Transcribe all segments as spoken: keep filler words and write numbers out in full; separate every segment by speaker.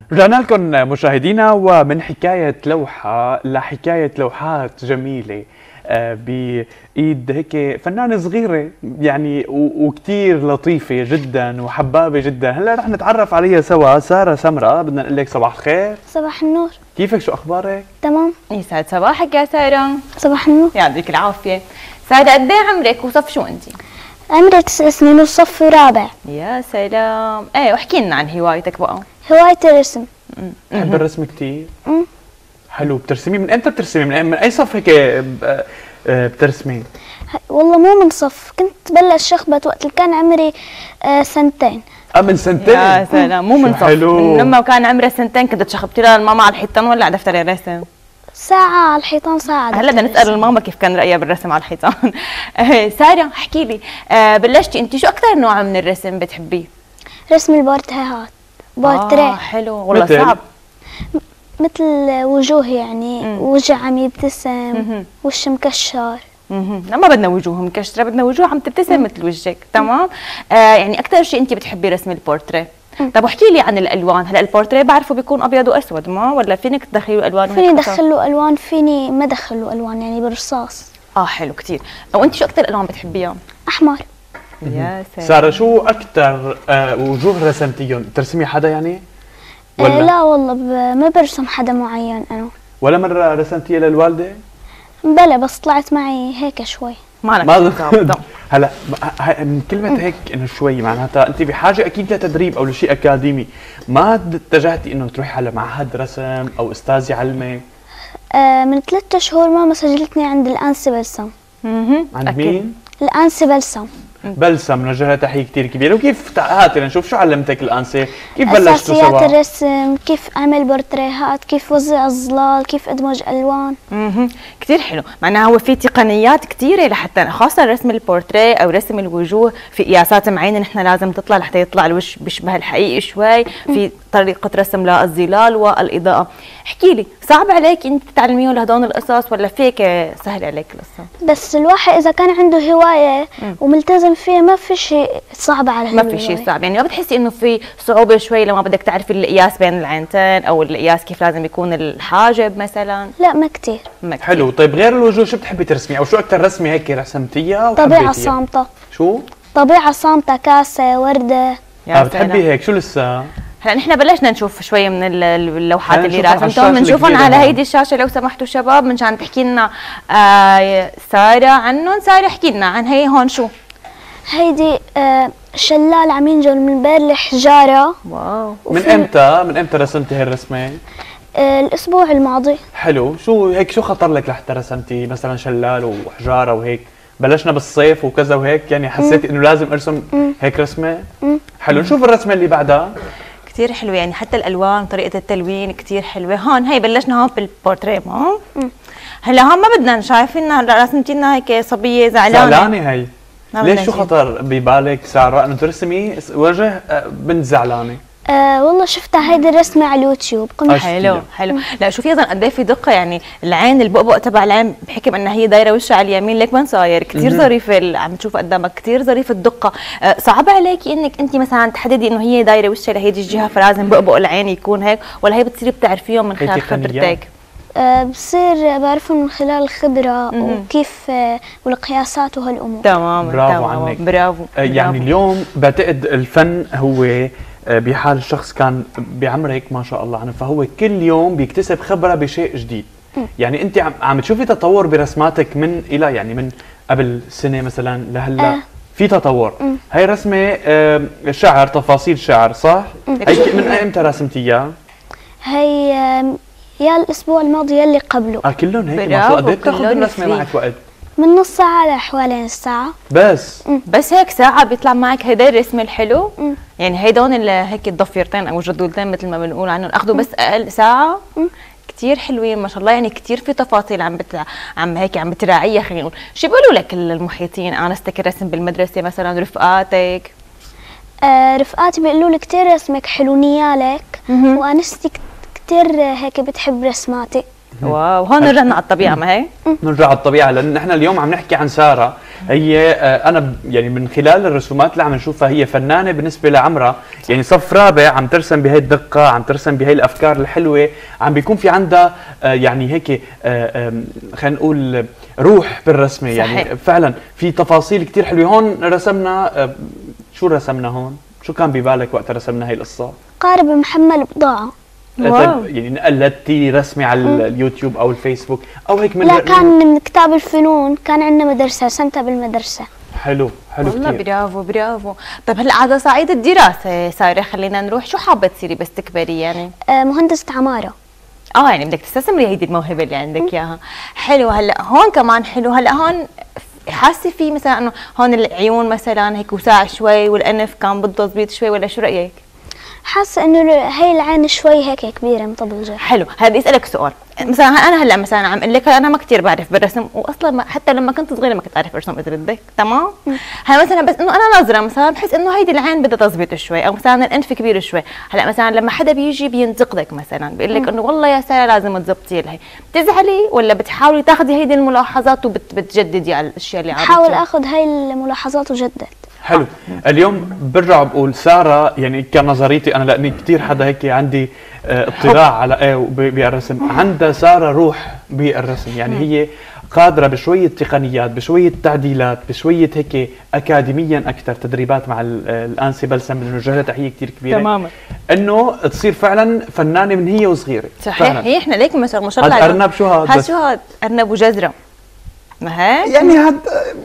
Speaker 1: رجعنا لكم مشاهدينا، ومن حكاية لوحة لحكاية لوحات جميلة بإيد هيك فنانة صغيرة يعني وكتير لطيفة جدا وحبابة جدا. هلا رح نتعرف عليها سوا. سارة سمرة، بدنا نقول لك صباح الخير.
Speaker 2: صباح النور.
Speaker 1: كيفك؟ شو أخبارك؟
Speaker 2: تمام.
Speaker 3: يسعد صباحك يا سارة.
Speaker 2: صباح النور.
Speaker 3: يعطيك العافية. سارة قد ايه عمرك وصف شو أنت؟
Speaker 2: عمري تسع سنين وصف رابع.
Speaker 3: يا سلام. ايه واحكي لنا عن هوايتك بقى.
Speaker 2: هوايتي الرسم.
Speaker 1: بحب الرسم كتير.
Speaker 2: امم
Speaker 1: حلو. بترسمي من امتى؟ بترسمي من, من اي صف هيك بترسمي؟
Speaker 2: والله مو من صف، كنت بلش شخبط وقت اللي كان عمري آه سنتين.
Speaker 1: اه من سنتين؟
Speaker 3: يا سلام، مو من صف.
Speaker 1: حلو.
Speaker 3: من لما كان عمرها سنتين كنت تشخبطي لها الماما على الحيطان ولا على دفتر الرسم؟
Speaker 2: ساعة على الحيطان، ساعة.
Speaker 3: هلا بدنا نسأل الماما كيف كان رأيها بالرسم على الحيطان. سارة احكي لي، آه بلشتي انت شو أكثر نوع من الرسم بتحبيه؟
Speaker 2: رسم البورتريهات. بورتريه.
Speaker 3: اه حلو والله.
Speaker 1: مثل؟
Speaker 3: صعب.
Speaker 2: مثل وجوه يعني. مم. وجه عم يبتسم.
Speaker 3: مم.
Speaker 2: وش مكشر.
Speaker 3: اها، ما بدنا وجوه مكشره، بدنا وجوه عم تبتسم مثل وجهك. تمام. آه يعني اكثر شيء انت بتحبي رسم البورتريه. طب واحكي لي عن الالوان. هلا البورتريه بعرفه بيكون ابيض واسود، ما ولا فينك تدخلي له الوان؟
Speaker 2: فيني ادخل له الوان، فيني ما ادخل له الوان يعني بالرصاص.
Speaker 3: اه حلو كثير. وانت شو اكثر الوان بتحبيها؟
Speaker 2: احمر.
Speaker 3: يا سلام.
Speaker 1: سارة شو اكثر آه وجوه رسمتيهم؟ بترسمي حدا يعني؟
Speaker 2: ولا؟ آه لا والله ما برسم حدا معين انا.
Speaker 1: ولا مرة رسمتيها للوالدة؟
Speaker 2: بلا، بس طلعت معي هيك شوي.
Speaker 3: مالك
Speaker 1: ما هلا من كلمة هيك انه شوي معناتها انت بحاجة اكيد لتدريب او لشيء اكاديمي. ما اتجهتي انه تروحي على معهد رسم او استاذ يعلمك؟
Speaker 2: آه من ثلاثة شهور ماما سجلتني عند الانسة بلسم.
Speaker 3: اها.
Speaker 1: عند مين؟
Speaker 2: الانسة بلسم.
Speaker 1: بلسم، نوجه لها تحية كثير كبيرة. وكيف هاتي لنشوف شو علمتك الانسة؟ كيف بلشتوا سوا؟
Speaker 2: اساسيات الرسم، كيف اعمل بورتريهات، كيف وزع الظلال، كيف ادمج الوان.
Speaker 3: اها كثير حلو. معناها هو في تقنيات كثيره لحتى خاصه رسم البورتريه او رسم الوجوه، في قياسات معينه نحن لازم تطلع لحتى يطلع الوجه بيشبه الحقيقي شوي، في طريقه رسم للظلال والاضاءه. احكي لي، صعب عليك انت تتعلميهم لهدول القصص ولا فيك سهل عليك القصه؟
Speaker 2: بس الواحد اذا كان عنده هوايه م. وملتزم فيها ما في شيء صعب على
Speaker 3: ما في شيء صعب. يعني ما بتحسي انه في صعوبه شوي لما بدك تعرفي القياس بين العينتين او القياس كيف لازم يكون الحاجب مثلا؟
Speaker 2: لا ما كثير.
Speaker 1: حلو. طيب غير الوجوه شو بتحبي ترسمي او شو اكثر رسمه هيك رسمتيها وحبيتيها؟
Speaker 2: طبيعه صامته.
Speaker 1: شو؟
Speaker 2: طبيعه صامته، كاسه، ورده.
Speaker 1: اه بتحبي هيك. شو لسه؟
Speaker 3: هلا نحن بلشنا نشوف شوي من اللوحات اللي راسمتهم، بنشوفهم على هيدي الشاشه لو سمحتوا شباب، منشان تحكي لنا آه ساره عنهم. ساره احكي لنا عن هي هون. شو
Speaker 2: هيدي؟ آه شلال عم ينزل من بين الحجاره.
Speaker 3: واو.
Speaker 1: من امتى من امتى رسمتي هالرسمه؟
Speaker 2: آه الاسبوع الماضي.
Speaker 1: حلو. شو هيك شو خطر لك لحتى رسمتي مثلا شلال وحجاره وهيك؟ بلشنا بالصيف وكذا وهيك يعني حسيتي انه لازم ارسم مم. هيك رسمه؟ مم. حلو. نشوف الرسمه اللي بعدها.
Speaker 3: كثير حلوه يعني، حتى الالوان طريقه التلوين كثير حلوه. هون هي بلشنا هون بالبورتريه. ما هلا هون ما بدنا، شايفين رسمتي لنا هيك صبيه زعلانه.
Speaker 1: زعلانه هي. ليش شو خطر ببالك ساره انه ترسمي وجه بنت زعلانه؟
Speaker 2: آه والله شفتها هيدي الرسمه على اليوتيوب.
Speaker 3: قمت حلو حلو. مم. لا شوفي ايضا قد ايه في دقه، يعني العين البؤبؤ تبع العين بحكم انها هي دايره وشها على اليمين ليك ما صاير كثير ظريفه اللي عم تشوفها قدامك، كثير ظريفه الدقه. آه صعب عليكي انك انت مثلا تحددي انه هي دايره وشها لهيدي الجهه فلازم بؤبؤ العين يكون هيك، ولا هي بتصيري بتعرفيهم من خلال خبرتك؟
Speaker 2: أه بصير بعرفهم من خلال الخبره مم. وكيف أه والقياسات وهالامور.
Speaker 3: تمام.
Speaker 1: برافو
Speaker 3: تمام.
Speaker 1: عنك.
Speaker 3: برافو.
Speaker 1: أه يعني برافو. اليوم بعتقد الفن هو بحال الشخص كان بعمرك ما شاء الله عنه، فهو كل يوم بيكتسب خبره بشيء جديد. م. يعني انت عم عم تشوفي تطور برسماتك من الى يعني من قبل سنه مثلا لهلا. أه. في تطور. م. هي رسمه آه شعر، تفاصيل شعر صح؟ م. هي من امتى رسمتيها؟
Speaker 2: هي يا الاسبوع الماضي يا اللي قبله.
Speaker 1: اه كلهم هيك ما شاء الله. قد ايه بتاخذ الرسمه معك وقت؟
Speaker 2: من نص ساعة لحوالين الساعة.
Speaker 1: بس؟
Speaker 2: م.
Speaker 3: بس هيك ساعة بيطلع معك هيدا الرسم الحلو؟ م. يعني هيدون هيك الضفيرتين او الجدولتين مثل ما بنقول عنهم اخذوا بس اقل ساعة؟ م. كثير حلوين ما شاء الله، يعني كثير في تفاصيل عم بتع... عم هيك عم بتراعيها. خلينا نقول، شو بيقولوا لك المحيطين؟ انستك الرسم بالمدرسة مثلا، رفقاتك؟
Speaker 2: آه رفقاتي بيقولوا لي كثير رسمك حلو نيالك، وانستي كثير هيك بتحب رسماتي.
Speaker 3: واو. هون رجعنا على الطبيعة ما هي؟
Speaker 1: نرجع على الطبيعة، لأن نحن اليوم عم نحكي عن سارة هي آه، انا ب- يعني من خلال الرسومات اللي عم نشوفها هي فنانه بالنسبه لعمرها، يعني صف رابع عم ترسم بهي الدقه، عم ترسم بهي الافكار الحلوه، عم بيكون في عندها آه، يعني هيك آه، آم، خلينا نقول روح بالرسمه. يعني
Speaker 3: صحيح.
Speaker 1: فعلا في تفاصيل كثير حلوه. هون رسمنا آه، شو رسمنا هون؟ شو كان ببالك وقت رسمنا هي القصه؟
Speaker 2: قارب محمل بضاعة.
Speaker 3: واو.
Speaker 1: طيب يعني قلدتي رسمي على اليوتيوب او الفيسبوك او هيك من
Speaker 2: لا، كان من كتاب الفنون، كان عندنا مدرسة رسمتها بالمدرسة.
Speaker 1: حلو حلو
Speaker 3: والله
Speaker 1: كثير.
Speaker 3: برافو برافو. طب هلا على صعيد الدراسه ساره، خلينا نروح، شو حابه تصيري بس تكبري يعني؟
Speaker 2: آه، مهندسة عمارة.
Speaker 3: اه يعني بدك تستثمري هيدي الموهبه اللي عندك اياها. حلو. هلا هون كمان حلو، هلا هون حاسه في مثلا انه هون العيون مثلا هيك وساع شوي، والانف كان بده تظبيط شوي، ولا شو رايك؟
Speaker 2: حاسة انه هي العين شوي هيك كبيرة مطبلجة.
Speaker 3: حلو. هذا بدي اسالك سؤال، مثلا انا هلا مثلا عم اقول لك انا ما كثير بعرف بالرسم، واصلا ما حتى لما كنت صغيره ما كنت اعرف ارسم اذا بدك، تمام؟ هلا مثلا بس انه انا ناظره مثلا بحس انه هيدي العين بدها تظبيط شوي، او مثلا الانف كبير شوي. هلا مثلا لما حدا بيجي بينتقدك مثلا بيقول لك انه والله يا ساره لازم تظبطي لهي، بتزعلي ولا بتحاولي تاخذي هيدي الملاحظات وبتجددي على الاشياء اللي عم
Speaker 2: بحاول
Speaker 3: بتصير؟
Speaker 2: اخذ هاي الملاحظات وجدد.
Speaker 1: حلو. اليوم برجع بقول ساره، يعني كنظريتي انا لاني كثير حدا هيك عندي آه، اطلاع على ايه ب- بالرسم، عندها ساره روح بالرسم. يعني هي قادره بشويه تقنيات، بشويه تعديلات، بشويه هيك اكاديميا اكثر تدريبات مع ال- الانسه بلسم، بنوجه لها تحيه كثير كبيره
Speaker 3: تماما.
Speaker 1: انه تصير فعلا فنانه من هي وصغيره.
Speaker 3: صحيح.
Speaker 1: فعلاً.
Speaker 3: هي احنا ليك مثلا ما شاء الله
Speaker 1: هاد
Speaker 3: عليكم.
Speaker 1: ارنب شو هاد
Speaker 3: هاد
Speaker 1: بس؟
Speaker 3: شو هاد؟ ارنب وجزره. ما هيك؟
Speaker 1: يعني هاد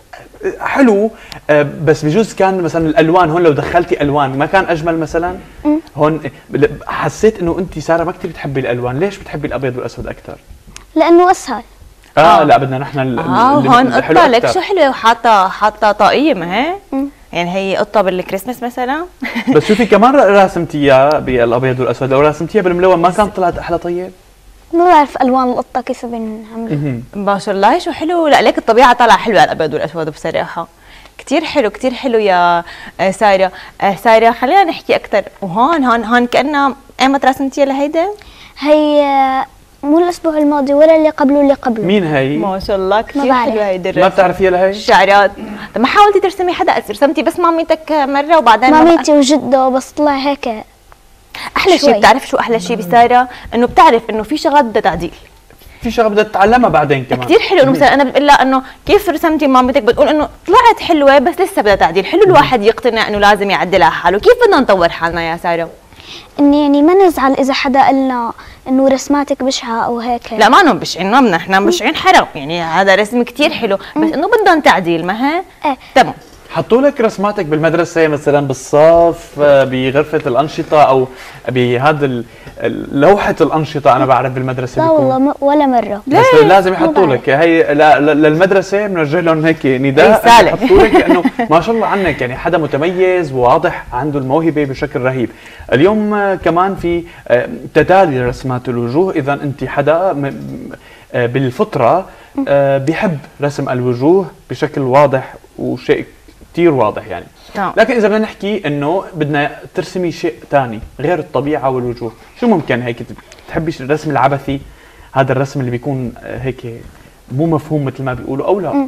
Speaker 1: آه، حلو. آه، بس بجوز كان مثلا الالوان هون لو دخلتي الوان ما كان اجمل مثلا؟ هون آه، حسيت انه انت ساره ما كثير بتحبي الالوان، ليش بتحبي الابيض والاسود اكثر؟
Speaker 2: لانه اسهل.
Speaker 1: آه,
Speaker 3: آه.
Speaker 1: اه لا بدنا نحن ال-
Speaker 3: اه
Speaker 1: ال-
Speaker 3: هون
Speaker 1: الحلو
Speaker 3: قطه لك
Speaker 1: أكتر.
Speaker 3: شو حلوه، وحاطه حاطه طاقيه. ما هي؟ يعني هي قطه بالكريسماس مثلا.
Speaker 1: بس شوفي كمان راسمتيها بالابيض والاسود، لو راسمتيها بالملون ما كانت طلعت احلى؟ طيب
Speaker 2: ما بعرف الوان القطة كيف بنعمل.
Speaker 1: مهم.
Speaker 3: ما شاء الله شو حلو. لا ليك الطبيعه طالعه حلوه على الابيض والاسود بصراحه. كتير حلو كتير حلو يا آه، ساره. آه، ساره خلينا نحكي اكثر. وهون هون هون كانها ايمت راسمتيها لهيدا؟
Speaker 2: هي آه، مو الاسبوع الماضي ولا اللي قبله، اللي قبله.
Speaker 1: مين هي؟
Speaker 3: ما شاء الله كتير
Speaker 2: بعرف.
Speaker 3: حلوه هيدي
Speaker 1: ما
Speaker 3: الرسمه.
Speaker 1: بتعرفيها لهي؟
Speaker 3: الشعرات. طب ما حاولتي ترسمي حدا؟ رسمتي بس مامتك مره وبعدين ما-
Speaker 2: مامتي وجده، بس طلع هيك.
Speaker 3: احلى شيء
Speaker 2: شوي.
Speaker 3: بتعرف شو احلى شيء بساره؟ انه بتعرف انه في شغلات بدها تعديل.
Speaker 1: في شغله بدها تتعلمها بعدين كمان.
Speaker 3: كثير حلو. انه مثلا انا بقول لها انه كيف رسمتي مامتك، بتقول انه طلعت حلوه بس لسه بدها تعديل. حلو الواحد يقتنع انه لازم يعدل على حاله. كيف بدنا نطور حالنا يا ساره؟
Speaker 2: اني يعني ما نزعل اذا حدا قالنا انه رسماتك بشعه او هيك.
Speaker 3: لا ما نهم بشعين، ما بدنا احنا بشعين حرام، يعني هذا رسم كثير حلو بس انه بدهم تعديل. ما هي؟
Speaker 2: ايه.
Speaker 3: تمام.
Speaker 1: حطوا لك رسماتك بالمدرسة مثلا بالصف، آه، بغرفة الأنشطة أو بهذا ال- ال- لوحة الأنشطة؟ أنا بعرف بالمدرسة
Speaker 2: لا
Speaker 1: بيكون.
Speaker 2: والله ما ولا مره.
Speaker 1: بس لازم يحطوا
Speaker 2: ما
Speaker 1: لك هي ل- ل- للمدرسة، بنوجه لهم هيك نداء
Speaker 3: رسالة.
Speaker 1: يحطوا لك لأنه ما شاء الله عنك يعني حدا متميز وواضح عنده الموهبة بشكل رهيب. اليوم آه، كمان في آه، تتالي رسمات الوجوه، إذا أنت حدا م- آه، بالفطرة آه، بيحب رسم الوجوه بشكل واضح وشيء كتير واضح يعني.
Speaker 3: تمام.
Speaker 1: لكن اذا بدنا نحكي انه بدنا ترسمي شيء ثاني غير الطبيعه والوجوه، شو ممكن هيك تحبي الرسم العبثي، هذا الرسم اللي بيكون آه، هيك مو مفهوم مثل ما بيقولوا، او لا؟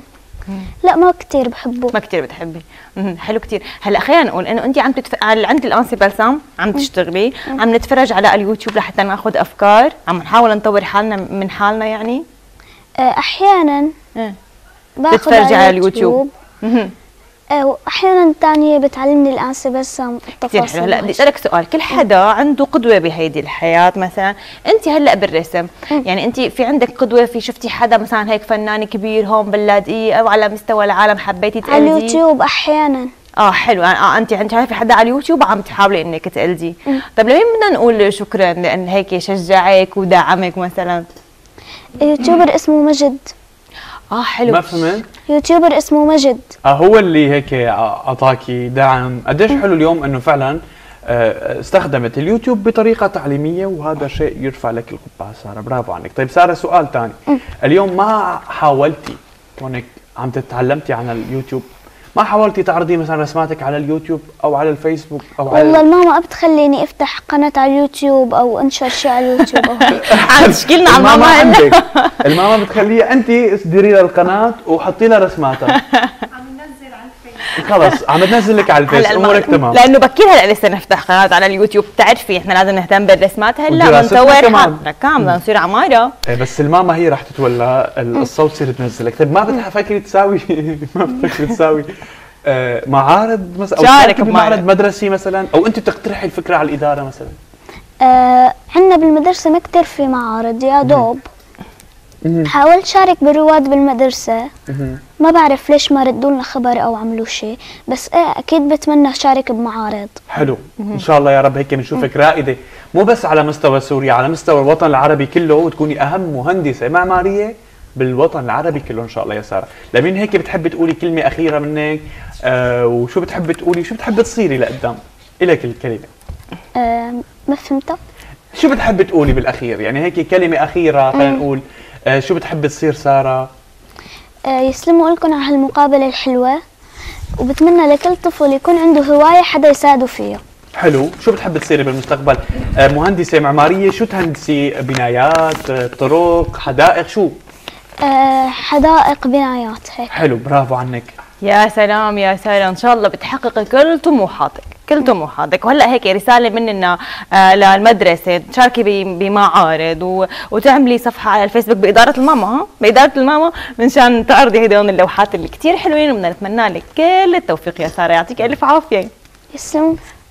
Speaker 2: لا ما كتير بحبه.
Speaker 3: ما كثير بتحبي. مهم. حلو كثير. هلا خلينا نقول انه انت عم تتف... على عند الانسه بلسم عم تشتغلي، عم نتفرج على اليوتيوب لحتى ناخذ افكار، عم نحاول نطور حالنا من حالنا يعني.
Speaker 2: آه، احيانا
Speaker 3: ايه.
Speaker 2: باخذ
Speaker 3: تتفرجي على اليوتيوب. مهم.
Speaker 2: آه، واحيانا ثانيه بتعلمني الانسه بلسم
Speaker 3: كثير
Speaker 2: التفاصيل.
Speaker 3: حلو. هلا بدي اسالك سؤال، كل حدا عنده قدوه بهيدي الحياه مثلا، انت هلا بالرسم يعني انت في عندك قدوه، في شفتي حدا مثلا هيك فنان كبير هون باللاذقيه او على مستوى العالم حبيتي
Speaker 2: على
Speaker 3: تقلديه؟
Speaker 2: اليوتيوب احيانا.
Speaker 3: اه حلو. اه انت انت عارفه حدا على اليوتيوب عم تحاولي انك تقلدي. طيب لمين بدنا نقول شكرا لان هيك شجعك ودعمك مثلا؟
Speaker 2: يوتيوبر اسمه مجد.
Speaker 3: اه حلو.
Speaker 1: ما فهمت؟
Speaker 2: يوتيوبر اسمه مجد.
Speaker 1: آه هو اللي هيك اعطاكي دعم. قديش حلو اليوم انه فعلا آه، استخدمت اليوتيوب بطريقه تعليميه، وهذا شيء يرفع لك القبعه ساره، برافو عنك. طيب ساره سؤال ثاني، اليوم ما حاولتي كونك عم تتعلمتي عن اليوتيوب، ما حاولتي تعرضي مثلا رسماتك على اليوتيوب او على الفيسبوك او على
Speaker 2: والله الماما ما بتخليني افتح قناه على اليوتيوب او انشر شيء على اليوتيوب او هيك.
Speaker 3: عم تشكيلنا على
Speaker 1: الماما
Speaker 3: الماما هلا.
Speaker 1: عندك الماما بتخليها انت تديري لها القناه وحطي لها رسماتها. خلص عم تنزل لك على الفيس،
Speaker 3: هلا
Speaker 1: امورك
Speaker 3: الم-
Speaker 1: تمام.
Speaker 3: لانه بكير هلا لسه نفتح قناه على اليوتيوب، بتعرفي احنا لازم نهتم بالرسمات هلا
Speaker 1: ودراستنا
Speaker 3: ونطور
Speaker 1: كمان.
Speaker 3: حالنا كامله نصير عماره.
Speaker 1: إيه بس الماما هي رح تتولى القصه وتصير تنزلك. طيب ما بتفكري تساوي ما بتفكري تساوي آه، معارض مثلا او
Speaker 3: شارك
Speaker 1: تشاركي بمعرض
Speaker 3: بمعرض.
Speaker 1: مدرسي مثلا، او انت تقترحي الفكره على الاداره مثلا؟
Speaker 2: آه عندنا بالمدرسه ما كتير في معارض يا دوب. حاولت شارك بالرواد بالمدرسه، ما بعرف ليش ما ردوا لنا خبر او عملوا شيء، بس ايه اكيد بتمنى شارك بمعارض.
Speaker 1: حلو ان شاء الله يا رب هيك بنشوفك رائده مو بس على مستوى سوريا، على مستوى الوطن العربي كله، وتكوني اهم مهندسه معماريه بالوطن العربي كله ان شاء الله يا ساره. لمين هيك بتحبي تقولي كلمه اخيره منك؟ آه وشو بتحبي تقولي، شو بتحبي تصيري لقدام؟ الك الكلمه.
Speaker 2: آه ما فهمتك.
Speaker 1: شو بتحبي تقولي بالاخير؟ يعني هيك كلمه اخيره خلينا نقول. آه شو بتحبي تصير ساره؟
Speaker 2: آه يسلموا لكم على هالمقابله الحلوه، وبتمنى لكل طفل يكون عنده هوايه حدا يساعده فيها.
Speaker 1: حلو، شو بتحبي تصيري بالمستقبل؟ آه مهندسه معماريه، شو تهندسي؟ بنايات، آه، طرق، حدائق، شو؟
Speaker 2: آه حدائق بنايات هيك.
Speaker 1: حلو برافو عنك.
Speaker 3: يا سلام يا ساره، ان شاء الله بتحققي كل طموحاتك كل طموحاتك. وهلا هيك رساله مننا آه للمدرسه، تشاركي ب- بمعارض و... وتعملي صفحه على الفيسبوك باداره الماما، ها باداره الماما، منشان تعرضي هدول اللوحات اللي كثير حلوين، وبدنا نتمنى لك كل التوفيق يا ساره، يعطيك الف عافيه.
Speaker 2: يسلموا.